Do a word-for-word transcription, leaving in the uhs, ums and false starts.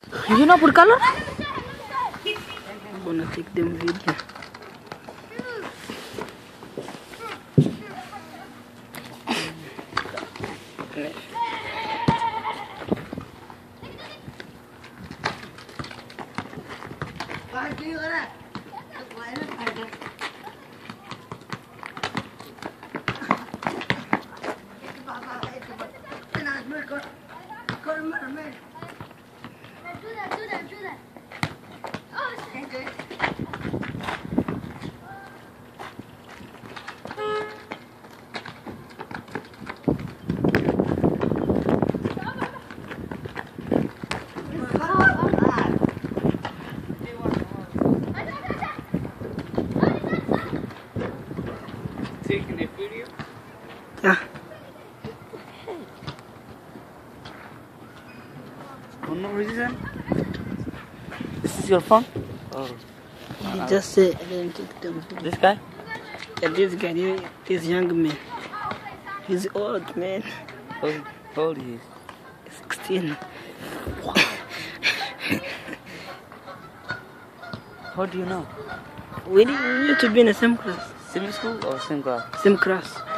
You know por color? I'm gonna take them video. Taking a video? Yeah. For no reason? This is your phone? Oh. He just said I didn't take them video. This guy? Yeah, this guy, this young man. He's old, man. How how old he is? sixteen. How do you know? We, did, we used to be in the same class. Same school or same class? Same class.